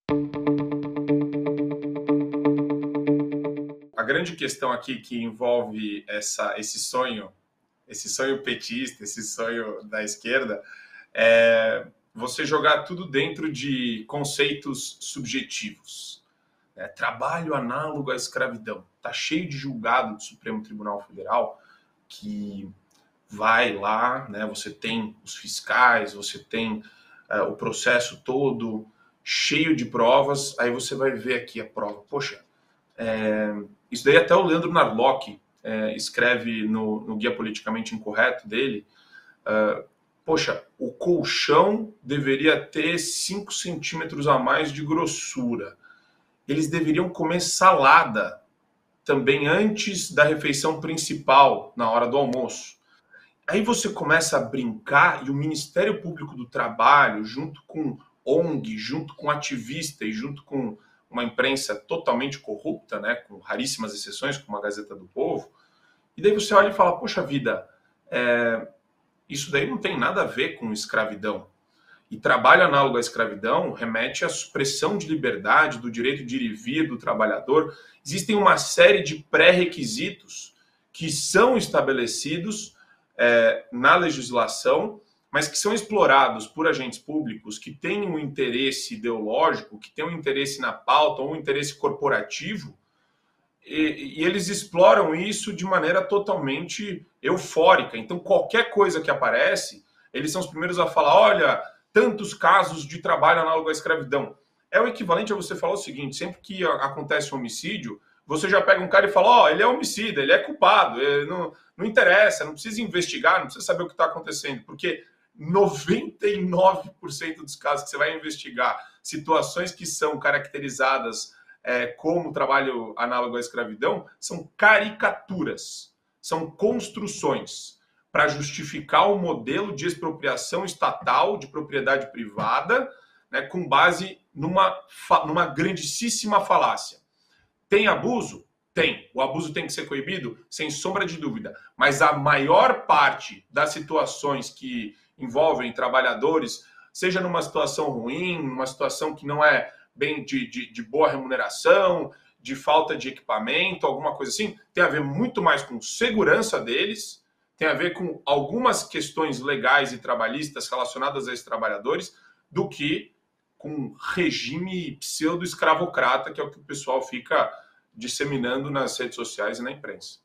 A grande questão aqui que envolve esse sonho petista, esse sonho da esquerda, é você jogar tudo dentro de conceitos subjetivos. Né? Trabalho análogo à escravidão. Está cheio de julgado do Supremo Tribunal Federal que vai lá, né? Você tem os fiscais, você tem o processo todo cheio de provas, aí você vai ver aqui a prova. Poxa, isso daí até o Leandro Narlock escreve no Guia Politicamente Incorreto dele. Poxa, o colchão deveria ter 5 centímetros a mais de grossura. Eles deveriam comer salada também antes da refeição principal, na hora do almoço. Aí você começa a brincar e o Ministério Público do Trabalho, junto com ONG, junto com ativista e junto com uma imprensa totalmente corrupta, né, com raríssimas exceções, como a Gazeta do Povo, e daí você olha e fala, poxa vida, isso daí não tem nada a ver com escravidão. E trabalho análogo à escravidão remete à supressão de liberdade, do direito de ir e vir do trabalhador. Existem uma série de pré-requisitos que são estabelecidos na legislação, mas que são explorados por agentes públicos que têm um interesse ideológico, que têm um interesse na pauta ou um interesse corporativo, e eles exploram isso de maneira totalmente eufórica. Então, qualquer coisa que aparece, eles são os primeiros a falar, olha, tantos casos de trabalho análogo à escravidão. É o equivalente a você falar o seguinte, sempre que acontece um homicídio, você já pega um cara e fala, ó, ele é homicida, ele é culpado, não interessa, não precisa investigar, não precisa saber o que está acontecendo, porque 99% dos casos que você vai investigar, situações que são caracterizadas como trabalho análogo à escravidão, são caricaturas, são construções para justificar o modelo de expropriação estatal de propriedade privada, né, com base numa grandíssima falácia. Tem abuso? Tem. O abuso tem que ser coibido? Sem sombra de dúvida. Mas a maior parte das situações que envolvem trabalhadores, seja numa situação ruim, numa situação que não é bem de boa remuneração, de falta de equipamento, alguma coisa assim, tem a ver muito mais com segurança deles, tem a ver com algumas questões legais e trabalhistas relacionadas a esses trabalhadores, do que com regime pseudo-escravocrata, que é o que o pessoal fica disseminando nas redes sociais e na imprensa.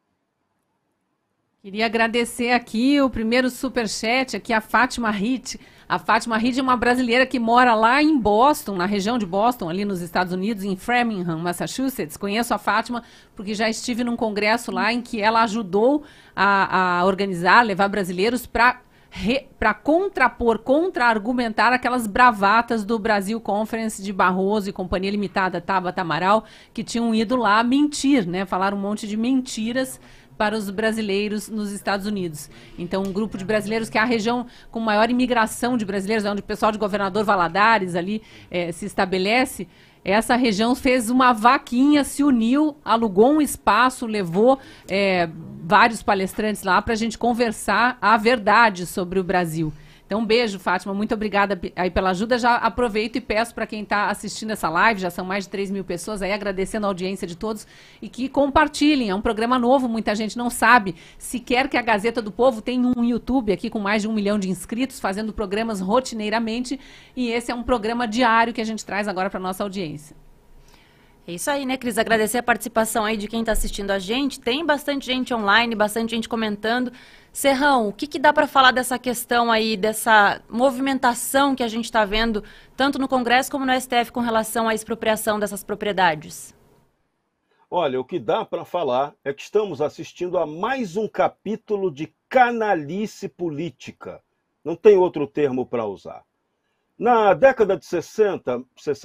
Queria agradecer aqui o primeiro superchat, aqui a Fátima Hitt. A Fátima Hitt é uma brasileira que mora lá em Boston, na região de Boston, ali nos Estados Unidos, em Framingham, Massachusetts. Conheço a Fátima porque já estive num congresso lá em que ela ajudou a organizar, levar brasileiros para contrapor, contra-argumentar aquelas bravatas do Brasil Conference de Barroso e Companhia Limitada, Tabata Amaral, que tinham ido lá mentir, né? Falar um monte de mentiras para os brasileiros nos Estados Unidos. Então, um grupo de brasileiros que é a região com maior imigração de brasileiros, onde o pessoal de Governador Valadares ali se estabelece, essa região fez uma vaquinha, se uniu, alugou um espaço, levou vários palestrantes lá para a gente conversar a verdade sobre o Brasil. Então, um beijo, Fátima. Muito obrigada aí pela ajuda. Já aproveito e peço para quem está assistindo essa live, já são mais de 3 mil pessoas aí, agradecendo a audiência de todos, e que compartilhem. É um programa novo, muita gente não sabe. Se quer que a Gazeta do Povo tem um YouTube aqui com mais de 1 milhão de inscritos, fazendo programas rotineiramente, e esse é um programa diário que a gente traz agora para nossa audiência. É isso aí, né, Cris? Agradecer a participação aí de quem está assistindo a gente. Tem bastante gente online, bastante gente comentando. Serrão, o que dá para falar dessa questão aí, dessa movimentação que a gente está vendo, tanto no Congresso como no STF, com relação à expropriação dessas propriedades? Olha, o que dá para falar é que estamos assistindo a mais um capítulo de canalice política. Não tem outro termo para usar. Na década de 60,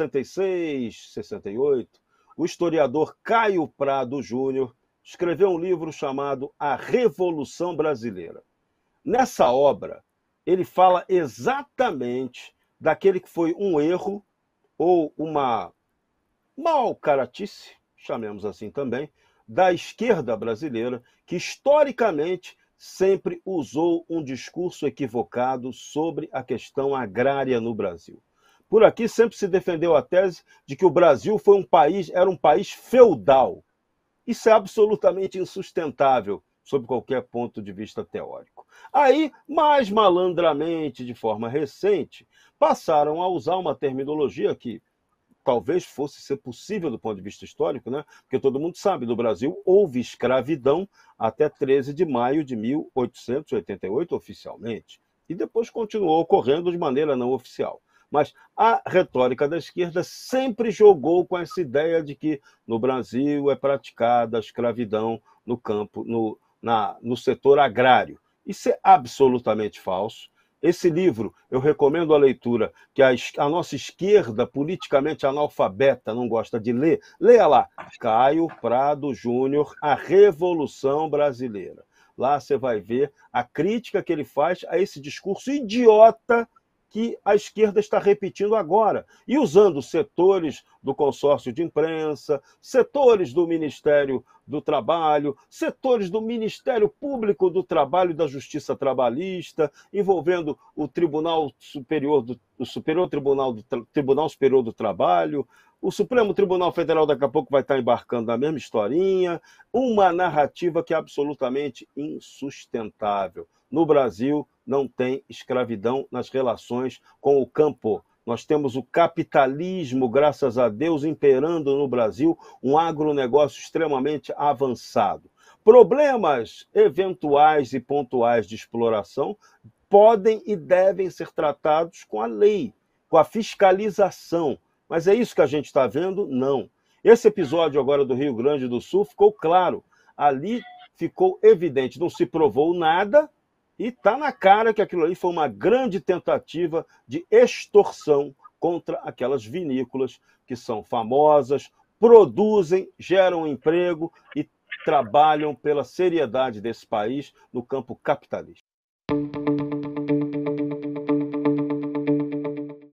66, 68, o historiador Caio Prado Júnior escreveu um livro chamado A Revolução Brasileira. Nessa obra, ele fala exatamente daquele que foi um erro ou uma mau caratice, chamemos assim também, da esquerda brasileira, que historicamente sempre usou um discurso equivocado sobre a questão agrária no Brasil. Por aqui sempre se defendeu a tese de que o Brasil era um país feudal. Isso é absolutamente insustentável, sob qualquer ponto de vista teórico. Aí, mais malandramente, de forma recente, passaram a usar uma terminologia que talvez fosse ser possível do ponto de vista histórico, né? Porque todo mundo sabe, no Brasil houve escravidão até 13 de maio de 1888, oficialmente, e depois continuou ocorrendo de maneira não oficial. Mas a retórica da esquerda sempre jogou com essa ideia de que no Brasil é praticada a escravidão no campo, no setor agrário. Isso é absolutamente falso. Esse livro eu recomendo a leitura, que a nossa esquerda, politicamente analfabeta, não gosta de ler. Leia lá, Caio Prado Júnior, A Revolução Brasileira. Lá você vai ver a crítica que ele faz a esse discurso idiota que a esquerda está repetindo agora, e usando setores do consórcio de imprensa, setores do Ministério do Trabalho, setores do Ministério Público do Trabalho e da Justiça Trabalhista, envolvendo o Tribunal Superior Tribunal Superior do Trabalho, o Supremo Tribunal Federal daqui a pouco vai estar embarcando na mesma historinha, uma narrativa que é absolutamente insustentável. No Brasil, não tem escravidão nas relações com o campo. Nós temos o capitalismo, graças a Deus, imperando no Brasil, um agronegócio extremamente avançado. Problemas eventuais e pontuais de exploração podem e devem ser tratados com a lei, com a fiscalização. Mas é isso que a gente está vendo? Não. Esse episódio agora do Rio Grande do Sul ficou claro. Ali ficou evidente, não se provou nada, e está na cara que aquilo ali foi uma grande tentativa de extorsão contra aquelas vinícolas que são famosas, produzem, geram emprego e trabalham pela seriedade desse país no campo capitalista.